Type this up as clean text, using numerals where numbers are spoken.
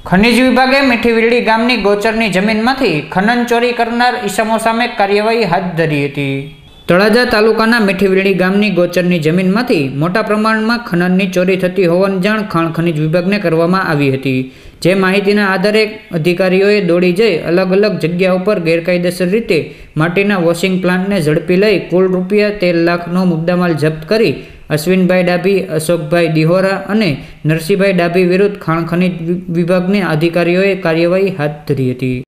ખનીજ વિભાગે મીઠીવીરડી ગામની ગોચરની જમીનમાંથી ખનન ચોરી કરનાર ઈસમો સામે કાર્યવાહી હાથ ધરી હતી। તળાજા તાલુકાના મીઠીવીરડી ગામની ગોચરની જમીનમાંથી મોટા પ્રમાણમાં ખનનની ચોરી થતી હોવાની જાણ ખાણ ખનીજ વિભાગને કરવામાં આવી હતી। જે માહિતીના આધારે અધિકારીઓએ દોડી જઈ અલગ અલગ જગ્યા ઉપર ગેરકાયદેસર રીતે માટીના વોશિંગ પ્લાન્ટને ઝડપી લઈ કુલ રૂપિયા 13 લાખનો મુદ્દામાલ જપ્ત કરી અશ્વિનભાઈ ડાભી, અશોકભાઈ દિહોરા અને નરસિંહભાઈ ડાભી વિરુદ્ધ ખાણ ખનીજ વિભાગના અધિકારીઓએ કાર્યવાહી હાથ ધરી હતી।